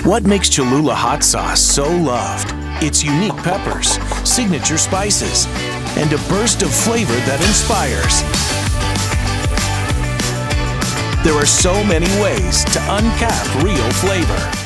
What makes Cholula Hot Sauce so loved? Its unique peppers, signature spices, and a burst of flavor that inspires. There are so many ways to uncap real flavor.